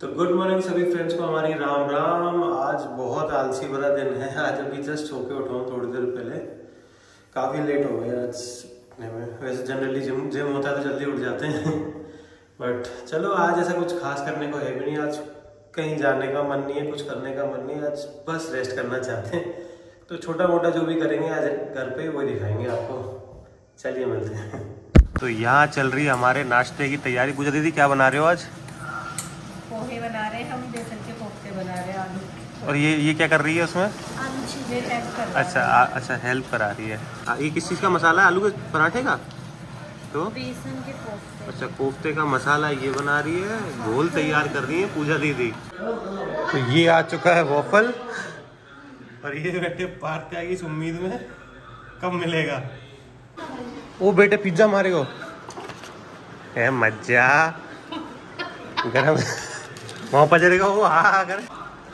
तो good morning सभी friends को हमारी राम राम। आज बहुत आलसी भरा दिन है। आज अभी जस्ट होके उठा हूँ थोड़ी देर पहले, काफ़ी लेट हो गया आज उठने में। वैसे जनरली जिम होता है तो जल्दी उठ जाते हैं बट चलो आज ऐसा कुछ खास करने को है भी नहीं। आज कहीं जाने का मन नहीं है, कुछ करने का मन नहीं है, आज बस रेस्ट करना चाहते हैं। तो छोटा मोटा जो भी करेंगे आज घर पे वही दिखाएंगे आपको। चलिए मिलते हैं। तो यहाँ चल रही है हमारे नाश्ते की तैयारी। पूजा दीदी क्या बना रहे हो आज? पोहे बना रहे हैं हम, बेसन के कोफ्ते बना रहे हैं आलू। और ये क्या कर रही है उसमें? आलू चीजें हेल्प कर रही अच्छा अच्छा हेल्प करा रही है। ये किस चीज़ का मसाला है? आलू के पराठे का? तो बेसन के कोफ्ते। अच्छा कोफ्ते का मसाला ये बना रही है, घोल तैयार कर रही है पूजा दीदी। तो ये आ चुका है वॉफल और ये बैठे पार्क आएगी इस उम्मीद में कब मिलेगा। ओ बेटे पिज्जा मारे हो है मजा गरम वहां पजरेगा वो। हाँ कर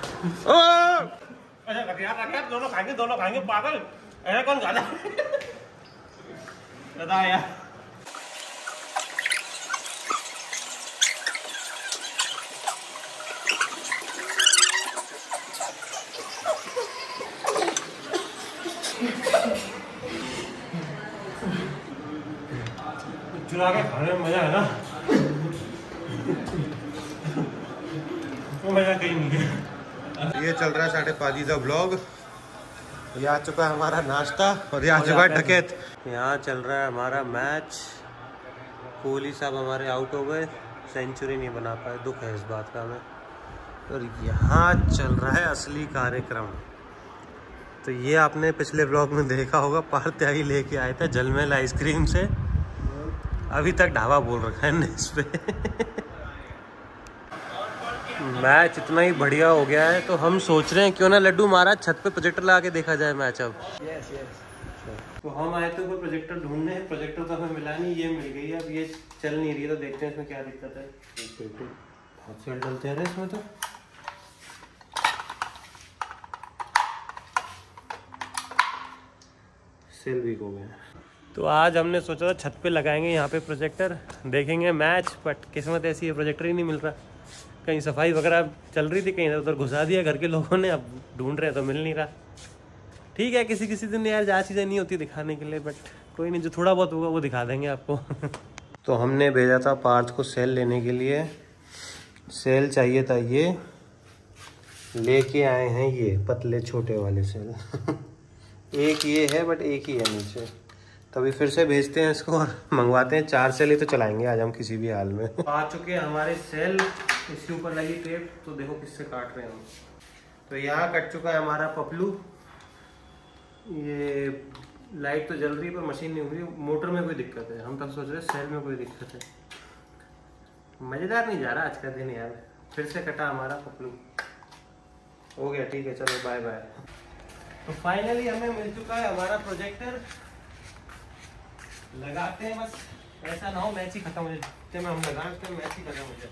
अच्छा दोनों खाएंगे पागल ऐसा कौन खाता बता यार। चुरा के खाने में मजा है ना, वो मजा कहीं नहीं है। ये चल रहा है 5:30 का ब्लॉग। ये आ चुका है हमारा नाश्ता और ये आ चुका है डकैत। यहाँ चल रहा है हमारा मैच। कोहली साहब हमारे आउट हो गए, सेंचुरी नहीं बना पाए, दुख है इस बात का हमें। और यहाँ चल रहा है असली कार्यक्रम। तो ये आपने पिछले ब्लॉग में देखा होगा, पार त्यागी लेके आए थे जलमहल आइसक्रीम से। अभी तक ढाबा बोल रखा है इस पे मैच इतना ही बढ़िया हो गया है तो हम सोच रहे हैं क्यों ना लड्डू महाराज छत पे प्रोजेक्टर लगा के देखा जाए मैच अब। यस। तो हम आए थे ऊपर प्रोजेक्टर ढूंढने, प्रोजेक्टर तो हमें मिला नहीं, ये मिल गई है। अब ये चल नहीं रही है तो देखते हैं इसमें क्या दिक्कत है। बहुत सेल डलते हैं इसमें तो। सेल वीक हो गया। तो आज हमने सोचा था छत पे लगाएंगे यहाँ पे प्रोजेक्टर, देखेंगे मैच, बट किस्मत ऐसी है प्रोजेक्टर ही नहीं मिल रहा। कहीं सफाई वगैरह चल रही थी, कहीं उधर घुसा दिया घर के लोगों ने, अब ढूंढ रहे तो मिल नहीं रहा। ठीक है किसी किसी दिन यार जहाँ चीज़ें नहीं होती दिखाने के लिए, बट कोई नहीं, जो थोड़ा बहुत होगा वो दिखा देंगे आपको तो हमने भेजा था पार्थ को सेल लेने के लिए। सेल चाहिए था, ये लेके आए हैं ये पतले छोटे वाले सेल एक ये है बट एक ही है नीचे। तभी फिर से भेजते हैं इसको और मंगवाते हैं 4 सेल ही तो चलाएंगे आज हम किसी भी हाल में आ चुके हैं हमारे सेल। इसके ऊपर लगी टेप, तो देखो किससे काट रहे हैं हम। तो यहाँ कट चुका है हमारा पपलू। ये लाइट तो जल रही है पर मशीन नहीं हो रही, मोटर में कोई दिक्कत है। हम तब सोच रहे सेल में कोई दिक्कत है। मज़ेदार नहीं जा रहा आज का दिन यार। फिर से कटा हमारा पपलू। हो गया ठीक है, चलो बाय बाय। तो फाइनली हमें मिल चुका है हमारा प्रोजेक्टर। लगाते हैं, बस ऐसा ना हो मैच ही खत्म हो जाए। जब हम लगाते हैं मैच ही खत्म हो जाए।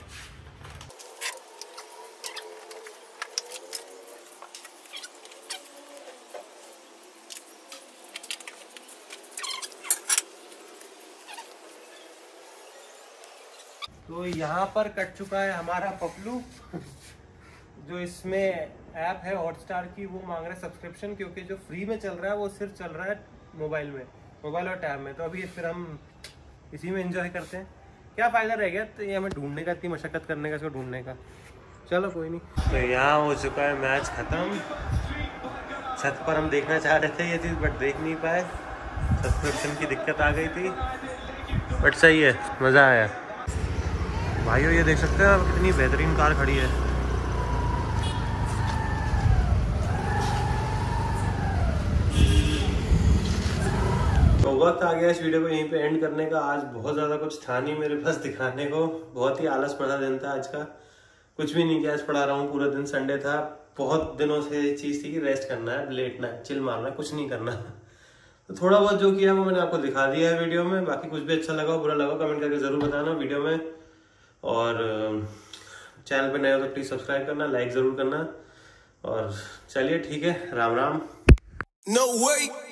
तो यहाँ पर कट चुका है हमारा पपलू। जो इसमें ऐप है हॉटस्टार की, वो मांग रहा है सब्सक्रिप्शन, क्योंकि जो फ्री में चल रहा है वो सिर्फ चल रहा है मोबाइल में, मोबाइल और टैब में। तो अभी फिर हम इसी में एंजॉय करते हैं। क्या फ़ायदा रह गया तो ये हमें ढूंढने का, इतनी मशक्क़त करने का, इसको ढूंढने का। चलो कोई नहीं। तो यहाँ हो चुका है मैच ख़त्म। छत पर हम देखना चाह रहे थे ये चीज़ बट देख नहीं पाए, सब्सक्रिप्शन की दिक्कत आ गई थी। बट सही है, मज़ा आया भाइयों। ये देख सकते हैं आप कितनी बेहतरीन कार खड़ी है। तो वक्त आ गया इस वीडियो को यहीं पे एंड करने का। आज बहुत ज़्यादा कुछ था नहीं मेरे पास दिखाने को, बहुत ही आलस पड़ा दिन था आज का। कुछ भी नहीं किया, आज पढ़ा रहा हूँ पूरा दिन, संडे था। बहुत दिनों से ये चीज़ थी कि रेस्ट करना है, लेटना है, चिल मारना है, कुछ नहीं करना। तो थोड़ा बहुत जो किया वो मैंने आपको दिखा दिया है वीडियो में। बाकी कुछ भी अच्छा लगा बुरा लगा कमेंट करके ज़रूर बताना वीडियो में। और चैनल पे नए हो तो प्लीज़ सब्सक्राइब करना, लाइक ज़रूर करना। और चलिए ठीक है, राम राम। No way.